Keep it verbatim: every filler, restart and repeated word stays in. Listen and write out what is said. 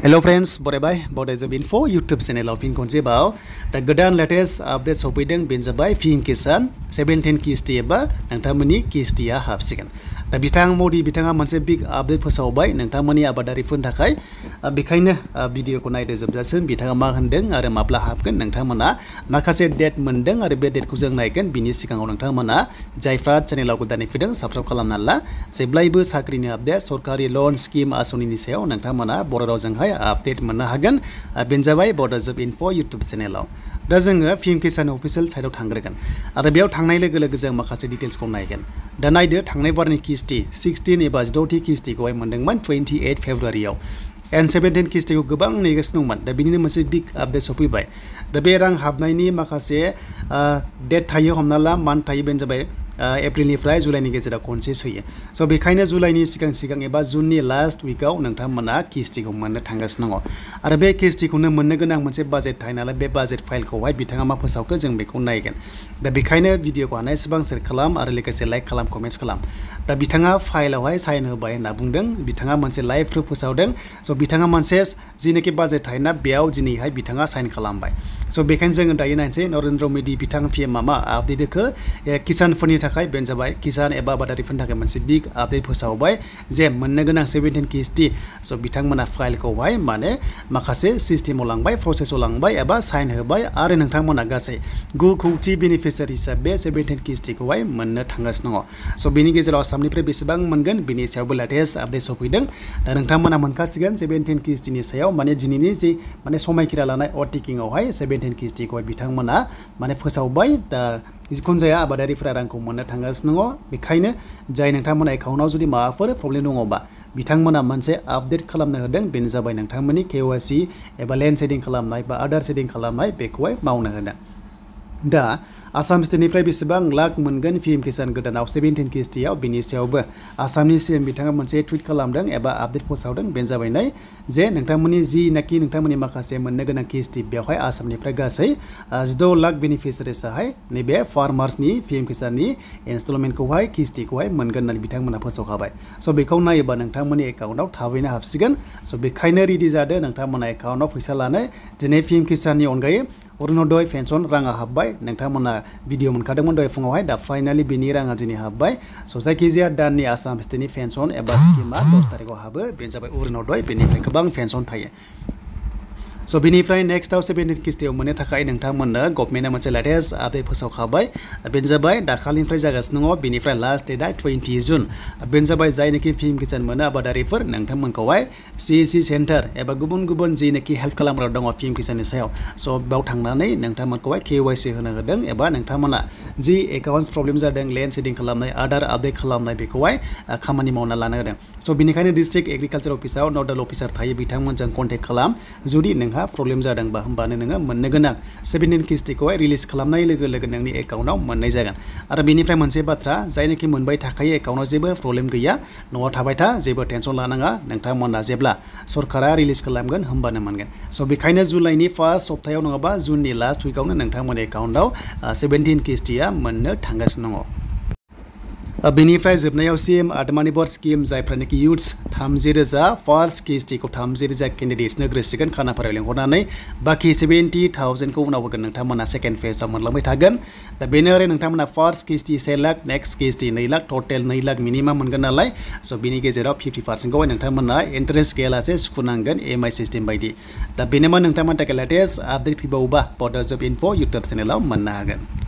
Hello friends, borebai bodai job info YouTube channel of Inkonje bao da godan latest update sopaideng benjabai film kisan seventeen kisti eba nangtamani kistia hapsigan da bitang modi bitanga manse big update phosaubai nangtamani abadari phun thakai bekaina video ko naide jobjasen bitanga ma handeng are mabla hapgen nangtamana makase date mendeng are be date ku jeng naigen bini sikangau nangtamana jaifra channel ko dani fideng subscribe kalamnalla jeblaibo sakrini update सरकारी loan scheme asoni ni sayaw nangtamana bororo janghai update manna hagan benjabai border job info YouTube channel aw da जोङो film kisan official site आव थांग्रोगोन आरो बेयाव थांनाय लोगो लोगो जों माखासे details को नायगोन दा नायदो थांनाय बारनि किस्ति sixteen एबा sixteen किस्ति खौहाय मोनदोंमोन twenty-eight February आव and seventeen किस्ति को गोबां नेगासिनो दंमोन दा बिनिनो मोनसे बिग आपडेट सफैबाय दा बे रां हाबनायनि माखासे डेट थायो हमना ला मान्थ थायो बेनो जाबाय एप्रिलनिफ्राय जुलाइनि गेजेराव खनसे सैयो स' बेखायनो जुलाइनि सिगां सिगां एबा जुननि लास्ट उइकआव नोंथांमोना किस्तिखौ मोननो थांगासिनो दङ आरो बे किस्तिखौनो मोननो गोनां मोनसे बाजेट थायो नालाय बे बाजेट फाइलखौहाय बिथाङा मा फोसावखो जों बेखौ नायगोन दा बेखायनो भिडिअखौ हानायसेबां शेयार खालाम आरो लोगोसे लाइक खालाम कमेन्ट्स खालाम दा बिथाङा फाइलावहाय साइन होबाय होनना बुंदों बिथाङा मोनसे लाइभ प्रुफ फोसावदों स' बिथाङा मोनसे जिनोखि बाजेट थायोना बेयाव दिनैहाय बिथाङा साइन खालामबाय स' बेखायनो जोङो दायो नायनोसै नरेन्द्र मोदी बिथां पिएमआ मा आपडेट होखो किसानफोरनि थाखाय बेनो जाबाय किसान एबा आबादारिफोरनि थाखाय मोनसे बिग आपडेट फोसावबाय जे मोननो गोनां seventeen किस्ति स' बिथांमोना फाइलखौहाय माने माखासे सिस्टेमाव लांबाय प्रसेसआव लांबाय एबा साइन होबाय आरो नोंथांमोना गासै गु कौटि बेनिफिसियारि हिसाबै seventeen किस्तिखौहाय मोननो थांगासिनो दङ स' बेनि गेजेराव आसामनिफ्राय बेसेबां मोनगोन बेनि सायावबो लेटेस्ट आपडेट सफैदों दा नोंथांमोना मोनखासिगोन seventeen किस्तिनि सायाव माने दिनैनि जे माने समायखिरा लानाय अटिकिंआवहाय seventeen किस्तिखौहाय बिथांमोना माने फोसावबाय दा जिखुनु जाया आबादारिफोरा रांखौ मोननो थांगासिनो दङ बेखायनो जाय नोंथांमोना एकाउन्टआव जुदि माबाफोर प्रब्लेम दङबा बिथांमोना मोनसे आपडेट खालामनो होदों बेनो जाबाय नोंथांमोननि केवाइसि एबा लेन्ड सेटिं खालामनाय बा आदार सेटिं खालामनाय बेखौहाय मावनो होदों दा आसाम स्टेटनिफ्राय बेसेबां लाख मोनगोन पिएम किसान गोदानाव seventeen किस्तियाव बिनि सायावबो आसामनि सीएम बिथाङा मोनसे टुइट खालामदों एबा आपडेट फोसावदों बेनो जाबाय नै जे नोंथांमोननि जिनाखि नोंथांमोननि माखासे मोननो गोनां किस्ति बेवहाय आसामनिफ्राय गासै six लाख बेनिफिसियारिसाहाय नैबे फार्मार्सनि पिएम किसाननि इनस्टलमेन्टखौहाय किस्तिखौहाय मोनगोन होननानै बिथांमोना फोसावखाबाय स' बेखौ नायोबा नोंथांमोननि एकाउन्टआव थाबैनो हाबसिगोन स' बेखायनो रेडि जादो नोंथांमोना एकाउन्टआव फैसा लानो दिनै पिएम किसाननि अनगायै अरुणोदय पेन्सन राङा हाबबाय नोंथांमोना भिडिअ मोनखादोंमोन दहाय फुङावहाय दा फाइनालि बिनि राङा दिनै हाबबाय स' जायखिजाया दाननि आसाम स्टेटनि पेन्सन एबा स्किमा दस तारिखआव हाबो बेनो जाबाय अरुणोदय बेनिफ्राय गोबां पेन्सन थायो स' बेनिफ्राय नेक्स्टआव seventeen किस्तियाव मोननो थाखाय नोंथांमोननो गभर्नमेन्टआ मोनसे लेटेस्ट आपडेट फोसावखाबाय बेनो जाबाय दाखालिनिफ्राय जागासिनो दङ बेनिफ्राय लास्ट डेटआ twenty जुन बेनो जाबाय जायनोखि पिएम किसान मोनो आबादारिफोर नोंथांमोनखौहाय सिएससि सेन्टार एबा गुबुन गुबुन जिनोखि हेल्प खालामग्रा दङ पिएम किसाननि सायाव स' बेयाव थांनानै नोंथांमोनखौहाय केवाइसि होनो होदों एबा नोंथांमोना जि एकाउन्ट्स प्रब्लेम जादों लेन्ड सेटिं खालामनाय आदार आपडेट खालामनाय बेखौहाय खामानि मावना लानो होदों स' बेनिखायनो डिस्ट्रिक्ट एग्रिकालचार अफिसाव नडाल अफिसार थायो बिथांमोनजों कन्टेक्ट खालाम जुदि नोंहा प्रब्लेम जादोंबा होमबानो नोङो मोननो गोनां seventeen किस्तिखौहाय रिलिज खालामनाय लोगो लोगो नोंनि एकाउन्टआव मोननाय जागोन आरो बेनिफ्राय मोनसे बाथ्रा जायनोखि मोनबाय थाखायो एकाउन्टआव जेबो प्रब्लेम गैया न'आव थाबाय था जेबो टेनसन लानाङा नोंथांमोना जेब्ला सरकारा रिलिज खालामगोन होमबानो मोनगोन स' बेखायनो जुलाइनि फार्स्ट सप्तायाव नङाबा जुननि लास्ट उइकआवनो नोंथांमोननि एकाउन्टआव seventeen किस्तिया मोननो थांगासिनो दङ बेनिफ्राय जोबनायाव सीएम आत्मनिर्भर स्किम जायफ्रानोखि इयुथ्स थामजि रोजा फार्स्ट किस्तिखौ थामजि रोजा केन्डिडेट्सनो ग्रोसिगोन खानाफारायाव लेंहरनानै बाखि सेभेन्टि थावजेन्डखौ उनाव होगोन नोंथांमोना सेकेन्ड फेजआव मोनलांबाय थागोन दा बेनो आरो नोंथांमोना फार्स्ट किस्ति से लाख नेक्स्ट किस्ति नै लाख टटेल नै लाख मिनिमाम मोनगोन नालाय स' बिनि गेजेराव फिफ्टि पार्सेन्टखौहाय नोंथांमोना इन्टारेस्ट गैयालासे सुख'नांगोन इएमआइ सिस्टेम बायदि दा बेनोमोन नोंथांमोननि थाखाय लेटेस्ट आपडेट फैबावोबा बड'र जब इनफो इउटुब चेनेलाव मोननो हागोन।